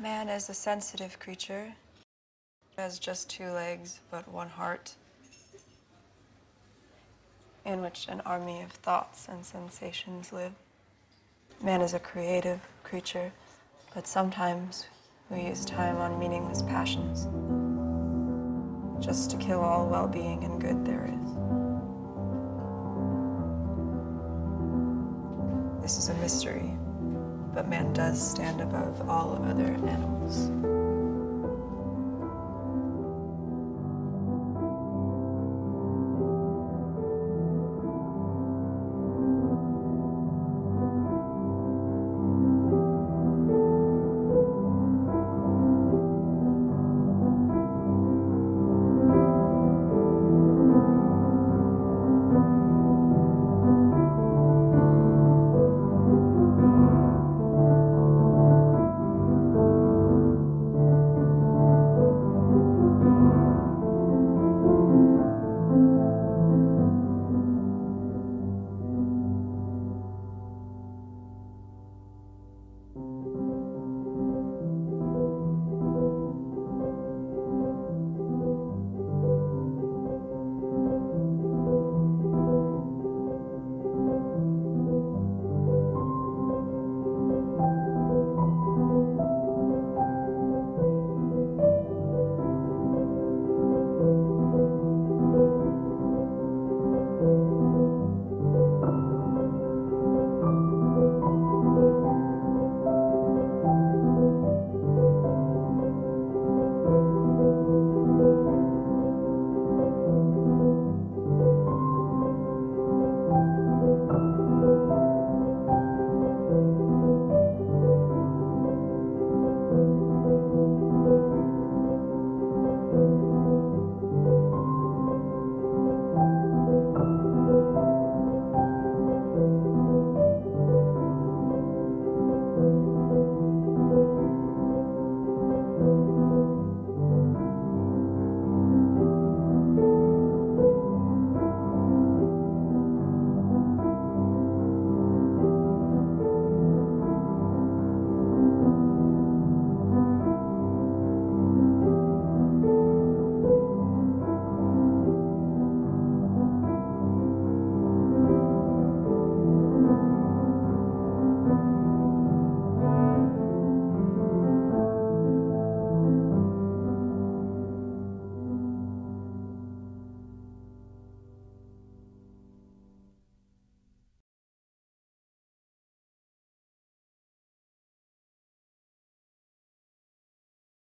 Man is a sensitive creature. He has just 2 legs, but 1 heart, in which an army of thoughts and sensations live. Man is a creative creature, but sometimes we use time on meaningless passions, just to kill all well-being and good there is. This is a mystery, but man does stand above all other animals.